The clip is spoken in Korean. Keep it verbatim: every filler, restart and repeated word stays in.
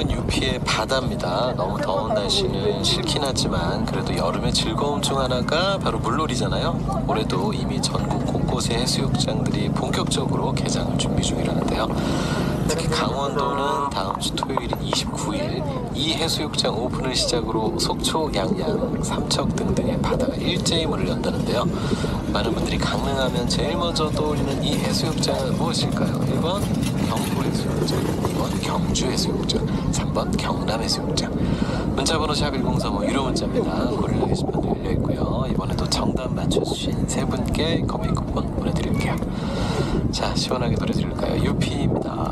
정답은 유피의 바다입니다. 너무 더운 날씨는 싫긴 하지만 그래도 여름의 즐거움 중 하나가 바로 물놀이잖아요. 올해도 이미 전국 곳곳의 해수욕장들이 본격적으로 개장을 준비 중이라는데요. 특히 강원도는 다음 주 토요일인 이십구 일 이 해수욕장 오픈을 시작으로 속초, 양양, 삼척 등등의 바다가 일제히 문을 연다는데요. 많은 분들이 강릉하면 제일 먼저 떠올리는 이 해수욕장은 무엇일까요? 일 번 경부해수욕장, 이 번 경주해수욕장, 삼 번 경남해수욕장. 문자번호 샵 일공삼오 유료 문자입니다. 고릴라 게시판도 열려있고요. 이번에도 정답 맞춰주신 세 분께 커피 쿠폰 보내드릴게요. 자, 시원하게 노래 들을까요? 유피입니다.